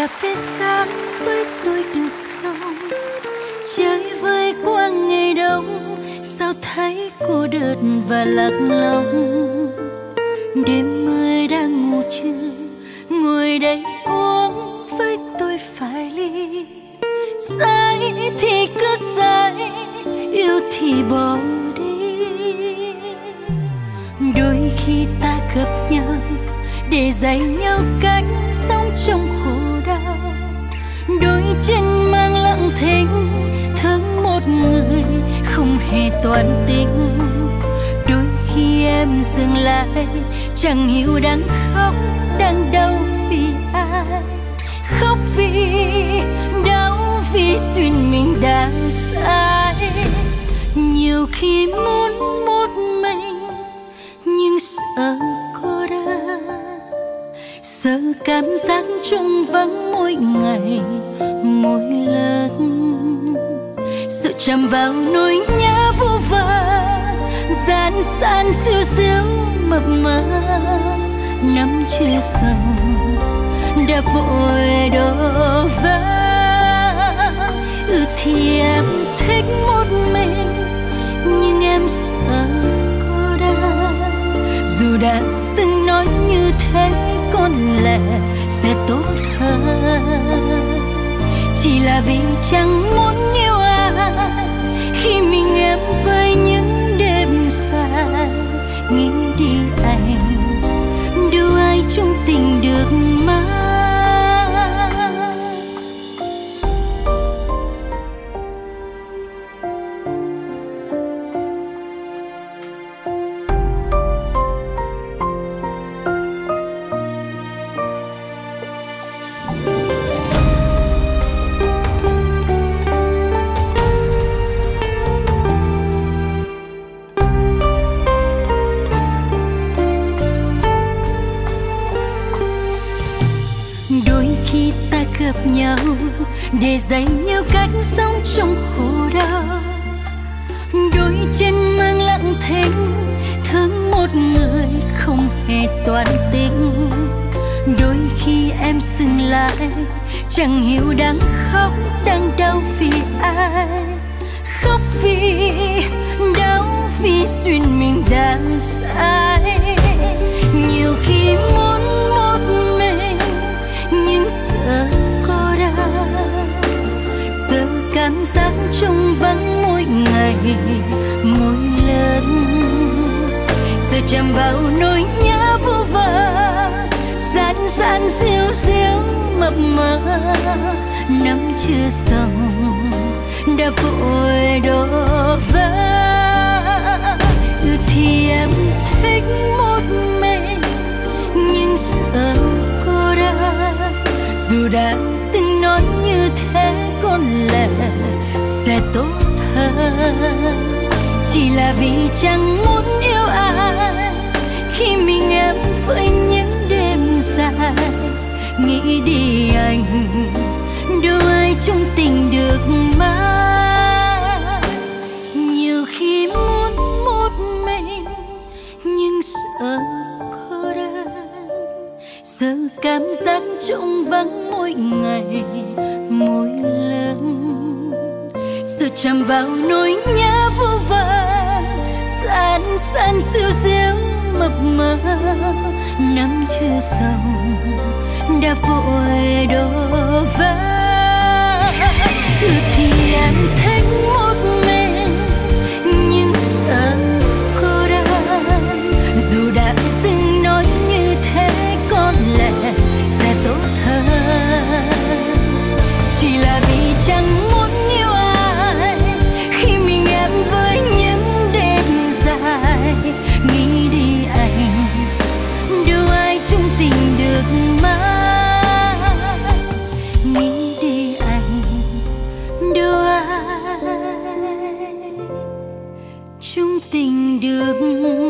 phê sáng với tôi được không? Chơi với qua ngày đông, sao thấy cô đơn và lạc lòng. Đêm mới đang ngủ trưa, ngồi đây uống với tôi vài ly. Say thì cứ say, yêu thì bỏ đi. Đôi khi ta gặp nhau để dạy nhau cách sống trong khổ đau. Đôi chân mang lặng thinh, thương một người không hề toàn tình. Đôi khi em dừng lại, chẳng hiểu đang khóc, đang đau vì ai. Khóc vì đau vì duyên mình đã sai. Nhiều khi muốn một mình nhưng sợ cô đơn, sợ cảm giác trống vắng mỗi ngày mỗi lần. Sợ chạm vào nỗi nhớ vô vơ, gian san siêu siêu mập mờ. Năm chưa xong đã vội đổ vỡ. Thì em thích một mình nhưng em sợ cô đơn. Dù đã từng nói như thế có lẽ sẽ tốt hơn, chỉ là vì chẳng muốn yêu ai khi mình em với những đêm dài. Nghĩ đi anh, đâu ai chung tình được mãi. Nhau để dạy nhau cách sống trong khổ đau. Đôi chân mang lặng thinh, thương một người không hề toàn tình. Đôi khi em dừng lại, chẳng hiểu đang khóc, đang đau vì ai. Khóc vì đau vì duyên mình đã sai. Nhiều khi muốn một mình nhưng sợ sợ cảm giác trống vắng mỗi ngày mỗi lần. Sợ chạm vào nỗi nhớ vô vơ, gian gian siêu siêu mập mờ. Năm chưa xong đã vội đổ vỡ. Thì em thích một mình nhưng sợ cô đơn. Dù đã từng nói như thế có lẽ sẽ tốt hơn, chỉ là vì chẳng muốn yêu ai khi mình em với những đêm dài. Nghĩ đi anh, đâu ai chung tình được mãi. Nhiều khi muốn một mình nhưng sợ cô đơn, sợ cảm giác trống vắng mỗi ngày mỗi lần. Sợ chạm vào nỗi nhớ vô vơ, san san siêu siêu mập mờ. Năm chưa xong đã vội đổ vỡ. Thì em thích một mình nhưng sợ cô đơn. Dù đã từng nói như thế có lẽ sẽ tốt hơn, chỉ là vì chẳng muốn yêu ai khi mình em với những đêm dài. Nghĩ đi anh, đâu ai chung tình được mãi. Nghĩ đi anh, đâu ai chung tình được